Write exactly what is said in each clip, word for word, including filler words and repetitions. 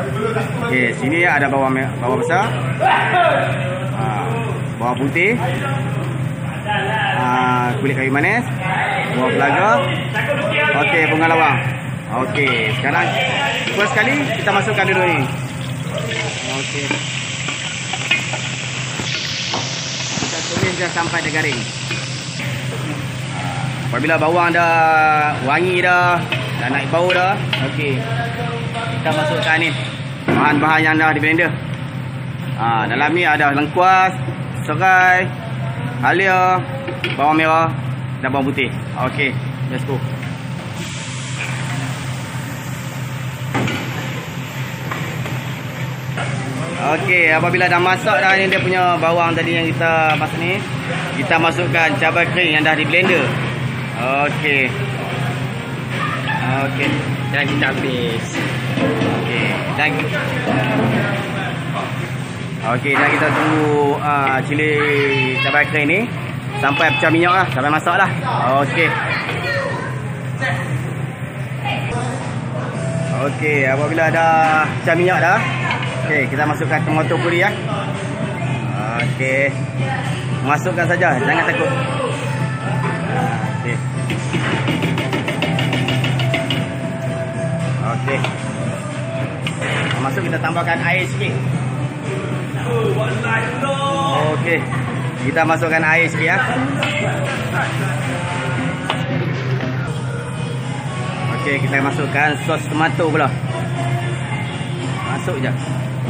Okey, sini ada bawang bawang besar. Ha, bawang putih. Ha, kulit kayu manis. Buah pelaga. Okey, bunga lawang. Okey, sekarang first sekali kita masukkan dulu ni. Okey. Kita tumis dia sampai dia garing. Apabila bawang dah wangi dah, dah naik bau dah, okey. Kita masukkan ni bahan-bahan yang dah di blender. Ha, dalam ni ada lengkuas, serai, halia, bawang merah dan bawang putih. Okey, let's go. Okey, apabila dah masak dah ni dia punya bawang tadi yang kita masak ni, kita masukkan cabai kering yang dah di blender. Okey. Okey, dan kita habis. Okey, dan Okey, dan kita tunggu uh, cili cabai kering ni sampai pecah minyak lah, sampai masak lah. Okey. Okey, apabila dah pecah minyak dah, okey, kita masukkan tomato puri ya. Okey. Masukkan saja, jangan takut. Okey. Okey. Masuk, kita tambahkan air sikit. Okey. Kita masukkan air sikit ya. Okey, kita masukkan sos tomato pula. Masuk je.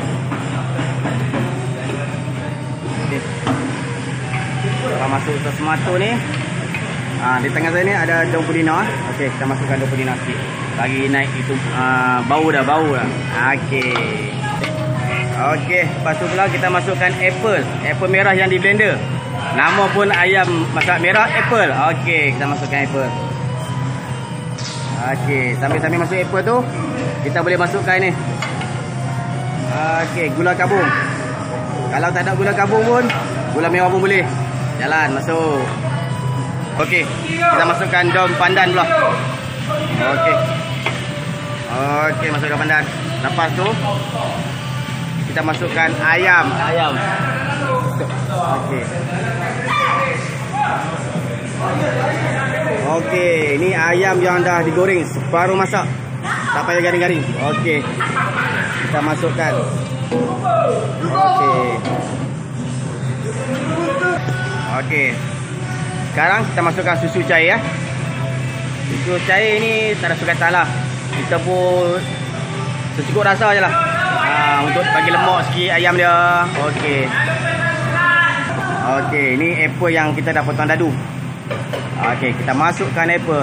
Okey. Kita masuk sos tomato ni. Ah, di tengah saya ni ada daun pudina. Okey, kita masukkan daun pudina sikit. Bagi naik itu uh, bau dah, bau dah. Okey. Okey, lepas tu pula kita masukkan apple. Apple merah yang di blender. Nama pun ayam masak merah apple. Okey, kita masukkan apple. Okey, sambil-sambil masuk apple tu, kita boleh masukkan ni. Okey, gula kabung. Kalau tak ada gula kabung pun, gula merah pun boleh. Jalan, masuk. Okey, kita masukkan daun pandan pula. Okey. Okey, masuk daun pandan. Lepas tu kita masukkan ayam. Ayam. Okey. Okey, ni ayam yang dah digoreng separuh masak. Tak payah garing-garing. Okey. Kita masukkan. Okey. Okey. Sekarang kita masukkan susu cair ya. Susu cair ni tak ada suka salah. Kita pun secukup rasa je lah. Ha, untuk bagi lemak sikit ayam dia. Okey. Okey, ni apple yang kita dah potong dadu. Okey, kita masukkan apple.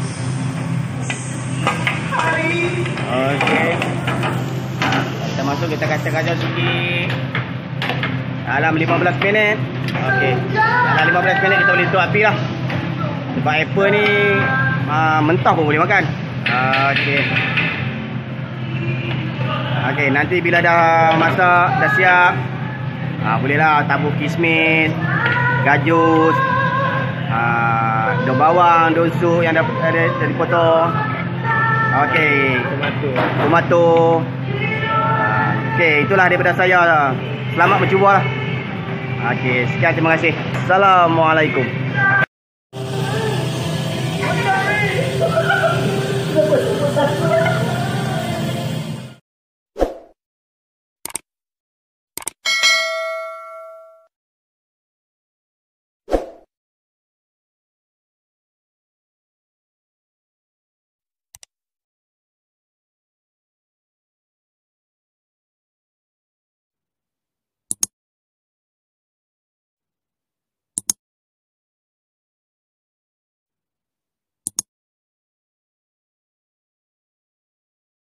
Okey. Kita masuk, kita kacau-kacau sikit. Dalam lima belas minit. Okey. Dalam lima belas minit kita boleh tutup api lah. Sebab apple ni uh, mentah pun boleh makan. Okey. Okey, nanti bila dah masak, dah siap, uh, bolehlah tabur kismis, gajus, uh, daun bawang, daun sup yang dah, dah, dah dipotong. Okey, tomato. Tomato. Uh, Okey, itulah daripada saya. Selamat mencuba lah. Okey, sekian, terima kasih. Assalamualaikum.